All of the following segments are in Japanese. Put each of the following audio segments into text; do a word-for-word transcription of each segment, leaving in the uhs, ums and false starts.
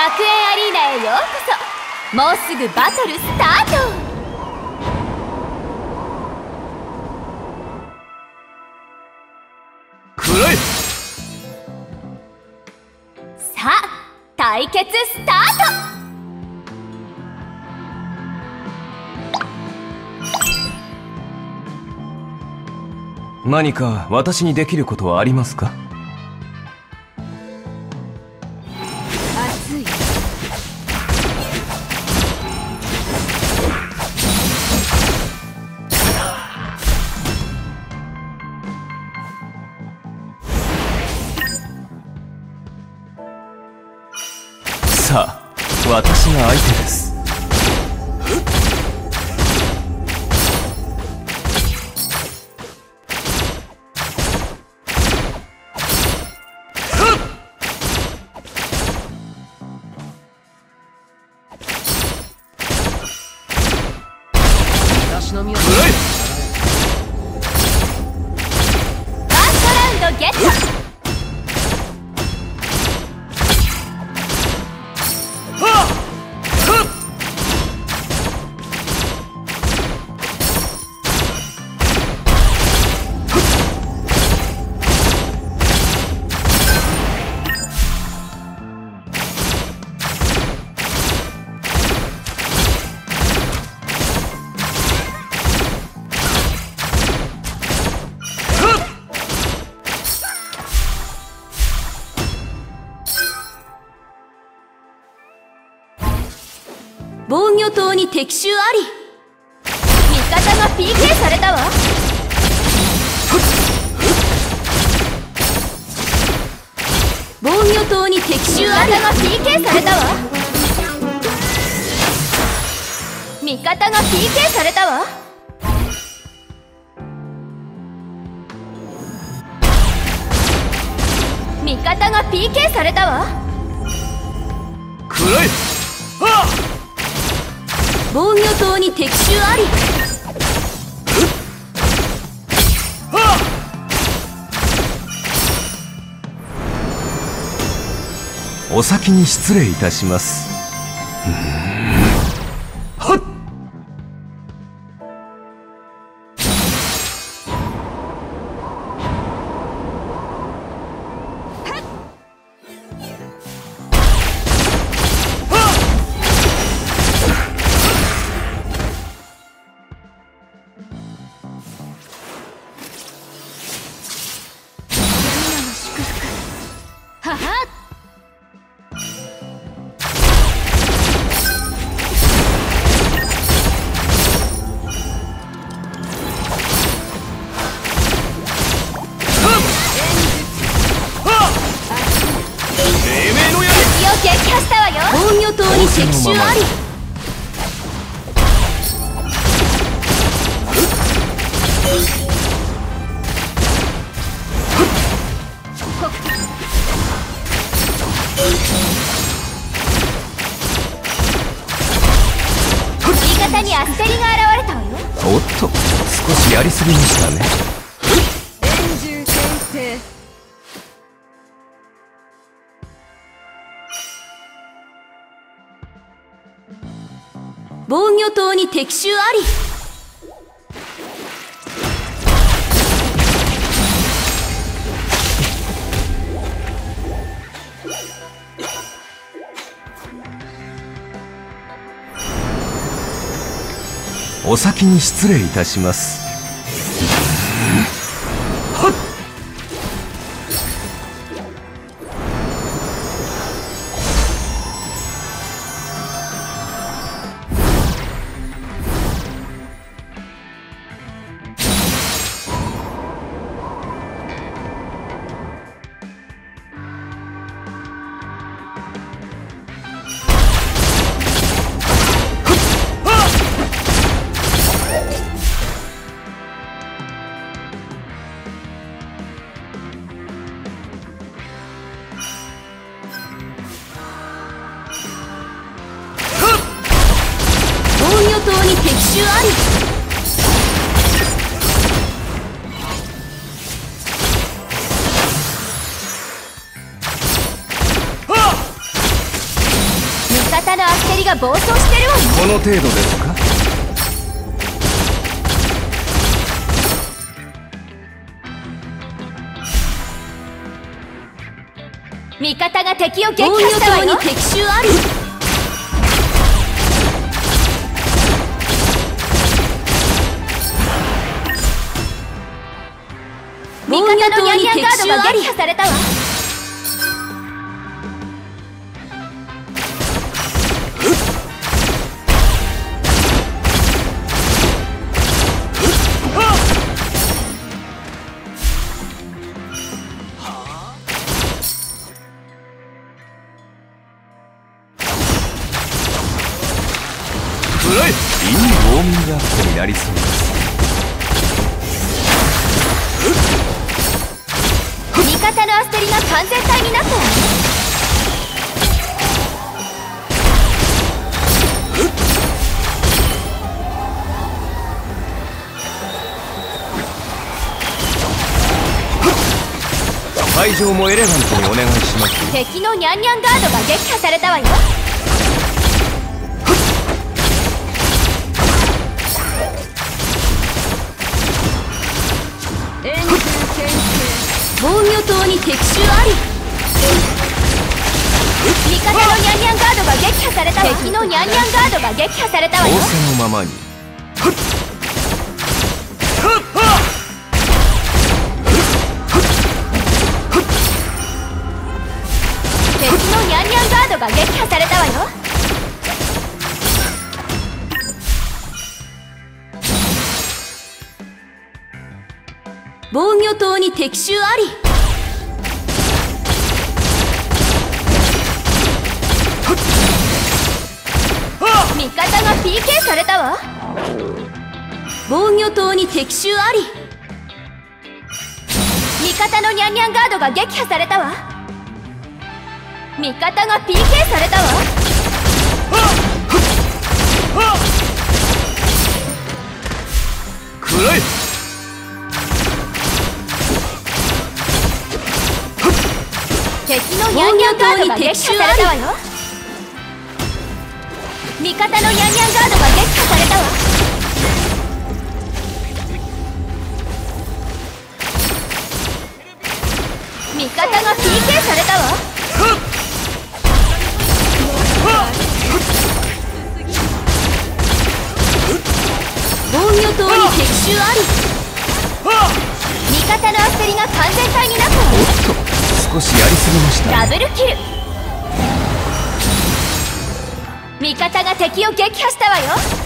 楽園アリーナへようこそ。もうすぐバトルスタート。 くらえ。 さあ対決スタート。 何か私にできることはありますか？ 熱い。 さあ私が相手です。 ファーストラウンドゲット。防御塔に敵襲あり。味方が ピーケー されたわ。防御塔に敵襲あり。味方が ピーケー されたわ。味方が ピーケー されたわ。味方が ピーケー されたわ。 くらえ。はっ。 防御塔に敵襲あり。 お先に失礼いたします。はっ。 ははっ。撃破したわよ。防御塔に敵襲あり。味方にアステリが現れたわよ。 おっと少しやりすぎましたね。 円獣転生。防御塔に敵襲あり。 お先に失礼いたします。はっ。 防御塔に敵襲あり。 方のアステリが暴走してるわよ。 この程度ですか。 味方が敵を撃破したわよ。に敵襲あり。味方のニャンニャンガードが撃破されたわ。 いいウォーミングアップになりそうです。 味方のアステリが完全体になったわ。 会場もエレガントにお願いします。 敵のニャンニャンガードが撃破されたわよ。防御塔に敵襲あり。味方のニャンニャンガードが撃破されたわ。敵のニャンニャンガードが撃破されたわよ。 仰せのままに。敵のニャンニャンガードが撃破されたわよ。防御塔に敵襲あり。味方が ピーケー されたわ。防御塔に敵襲あり。味方のニャンニャンガードが撃破されたわ。味方が ピーケー されたわ。 くらえ。 敵のニャンニャンガードが撃破されたわよ。味方のニャンニャンガードが撃破されたわ。味方が ピーケー されたわ。防御塔に敵襲あり。味方のアステリが完全体になったわ。 おっと少しやりすぎました、ね、 ダブルキル。味方が敵を撃破したわよ。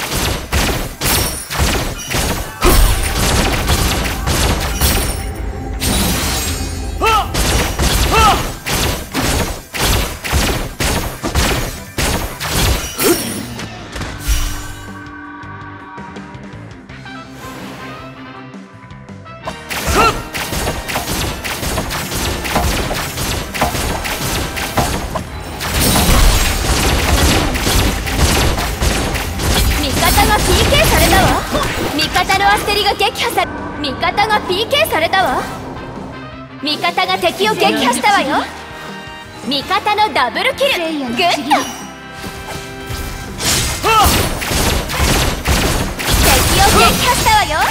味方のアステリが撃破され、味方が ピーケー されたわ。味方が敵を撃破したわよ。味方のダブルキル。グッド。敵を撃破したわよ。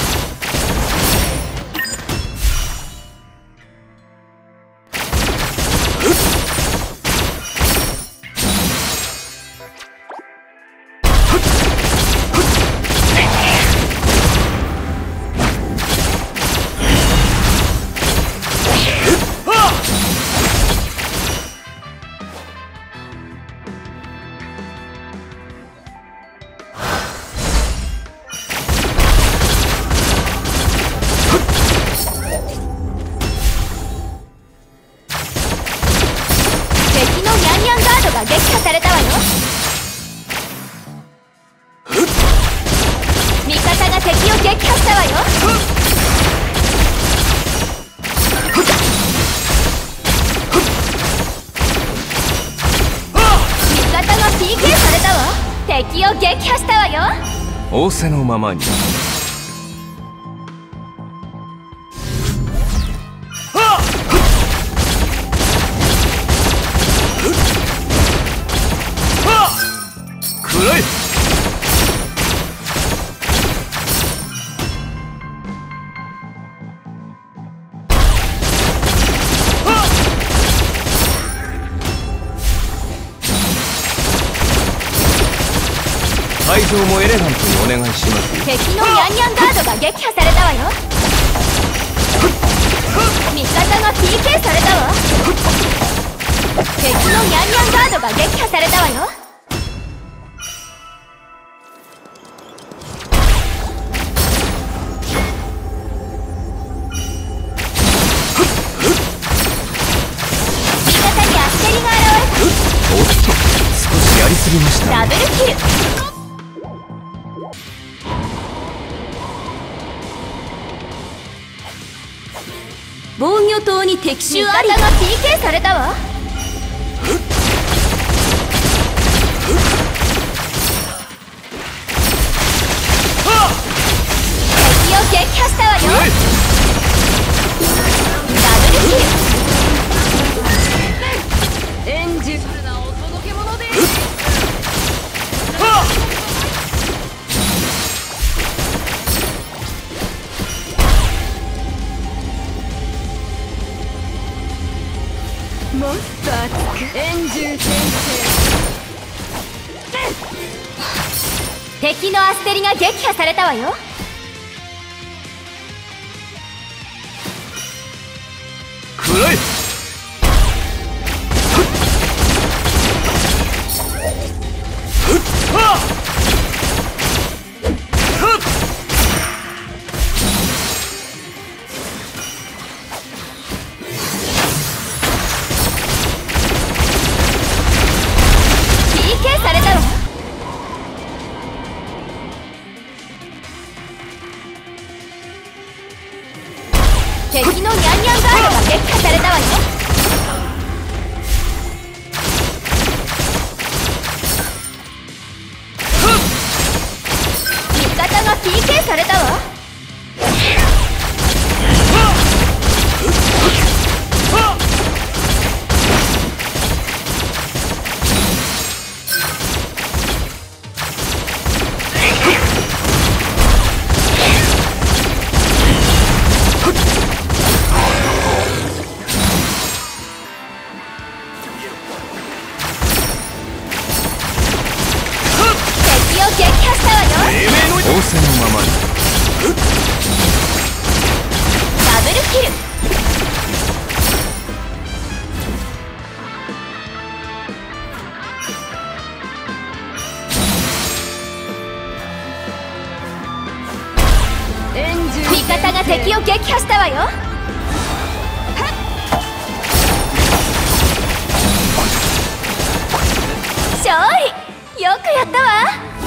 が撃破されたわよ。味方が敵を撃破したわよ。味方が ピーケー されたわ。敵を撃破したわよ。 仰せのままに。 らえ。会場もエレガントにお願いしますよ。 敵のニャンニャンガードが撃破されたわよ。味方が ピーケー されたわ。敵のニャンニャンガードが撃破されたわよ。味方にアステリが現れおっと、少しやりすぎましたた。ダね。 ブルキル。 防御塔に敵味襲あり。 方が ピーケー されたわ。敵を撃破したわよ。 はい。 ダブルキル。 援助もっと熱く援従先敵のアステリが撃破されたわよ。 くらえ。 ピーケー されたわ。敵のニャンニャンガードが撃破されたわよ。味方が ピーケー されたわ。敵を撃破したわよ。 命名の仰せのままに。 ダブルキル。 援従味方が敵を撃破したわよ。勝利。よくやったわ。